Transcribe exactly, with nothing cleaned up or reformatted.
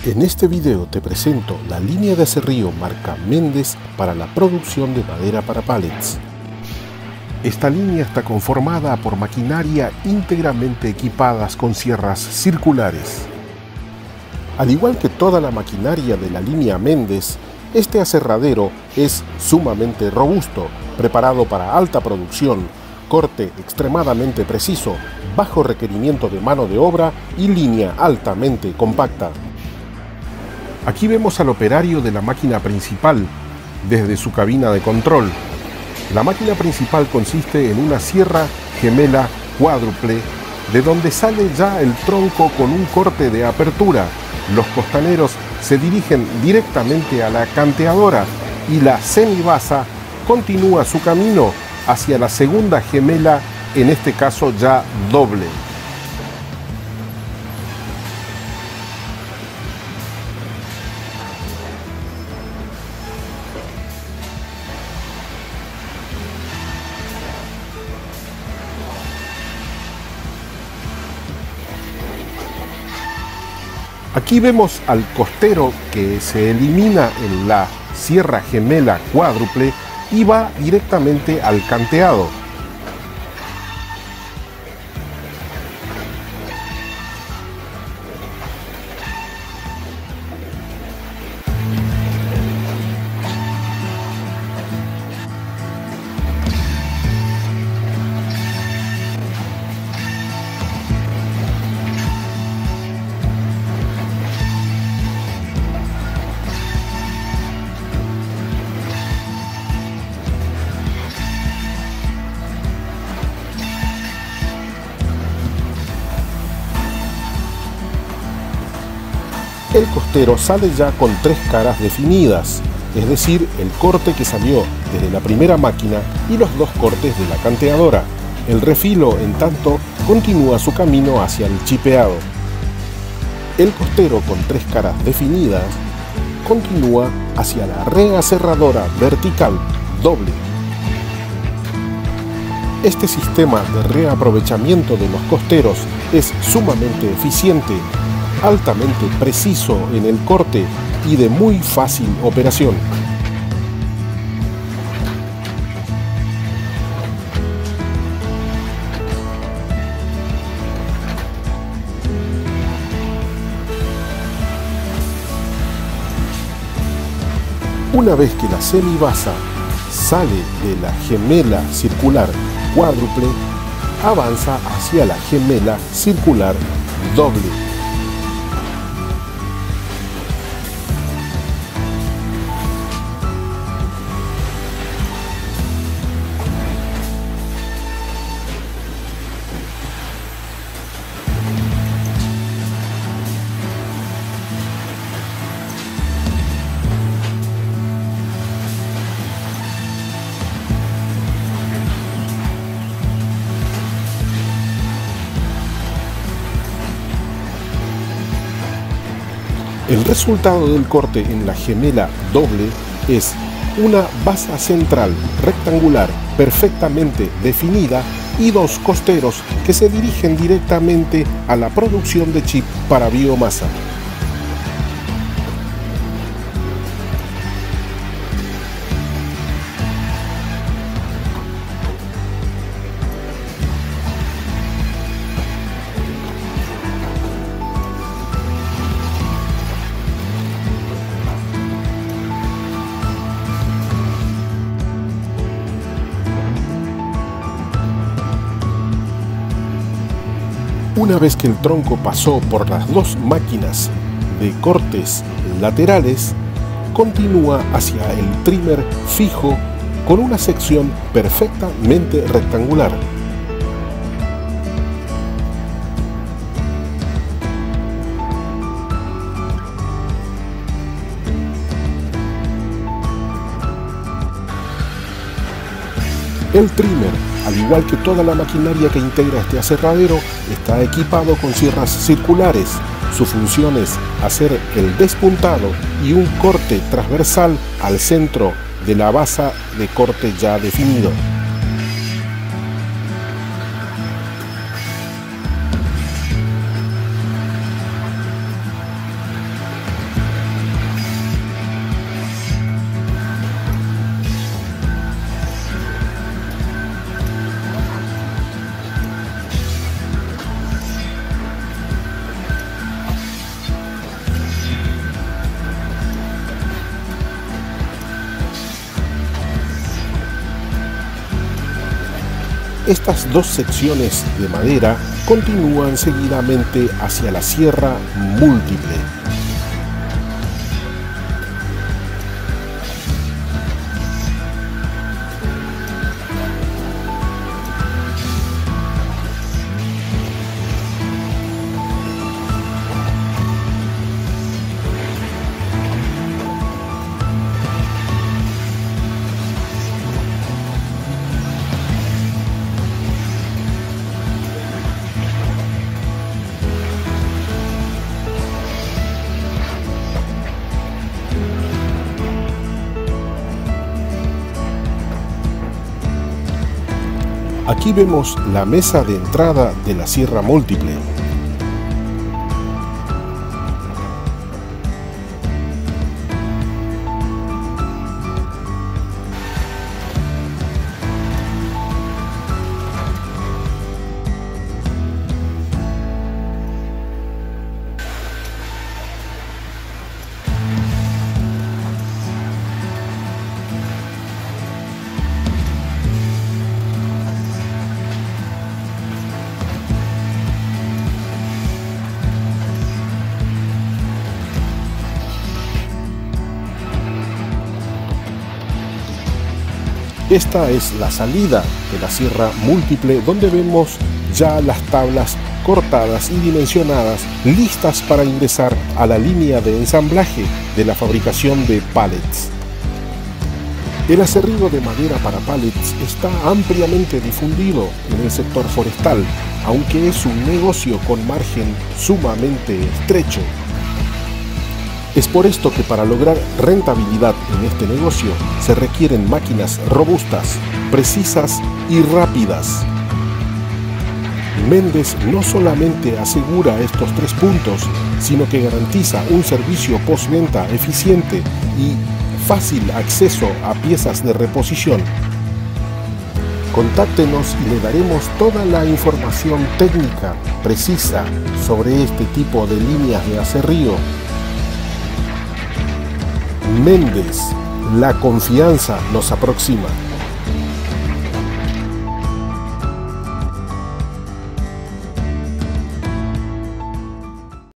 En este video te presento la línea de aserrío marca Méndez para la producción de madera para pallets. Esta línea está conformada por maquinaria íntegramente equipadas con sierras circulares. Al igual que toda la maquinaria de la línea Méndez, este aserradero es sumamente robusto, preparado para alta producción, corte extremadamente preciso, bajo requerimiento de mano de obra y línea altamente compacta. Aquí vemos al operario de la máquina principal desde su cabina de control. La máquina principal consiste en una sierra gemela cuádruple, de donde sale ya el tronco con un corte de apertura. Los costaneros se dirigen directamente a la canteadora y la semibasa continúa su camino hacia la segunda gemela, en este caso ya doble. Aquí vemos al costero que se elimina en la sierra gemela cuádruple y va directamente al canteado. El costero sale ya con tres caras definidas, es decir, el corte que salió desde la primera máquina y los dos cortes de la canteadora. El refilo, en tanto, continúa su camino hacia el chipeado. El costero con tres caras definidas continúa hacia la reaserradora vertical doble. Este sistema de reaprovechamiento de los costeros es sumamente eficiente, altamente preciso en el corte y de muy fácil operación. Una vez que la semibasa sale de la gemela circular cuádruple, avanza hacia la gemela circular doble. El resultado del corte en la gemela doble es una basa central rectangular perfectamente definida y dos costeros que se dirigen directamente a la producción de chip para biomasa. Una vez que el tronco pasó por las dos máquinas de cortes laterales, continúa hacia el trimmer fijo con una sección perfectamente rectangular. El trimmer, al igual que toda la maquinaria que integra este aserradero, está equipado con sierras circulares. Su función es hacer el despuntado y un corte transversal al centro de la basa de corte ya definido. Estas dos secciones de madera continúan seguidamente hacia la Sierra Múltiple. Aquí vemos la mesa de entrada de la Sierra Múltiple. Esta es la salida de la Sierra Múltiple, donde vemos ya las tablas cortadas y dimensionadas, listas para ingresar a la línea de ensamblaje de la fabricación de pallets. El aserrío de madera para pallets está ampliamente difundido en el sector forestal, aunque es un negocio con margen sumamente estrecho. Es por esto que para lograr rentabilidad en este negocio se requieren máquinas robustas, precisas y rápidas. Méndez no solamente asegura estos tres puntos, sino que garantiza un servicio postventa eficiente y fácil acceso a piezas de reposición. Contáctenos y le daremos toda la información técnica precisa sobre este tipo de líneas de aserrío. Méndez, la confianza nos aproxima.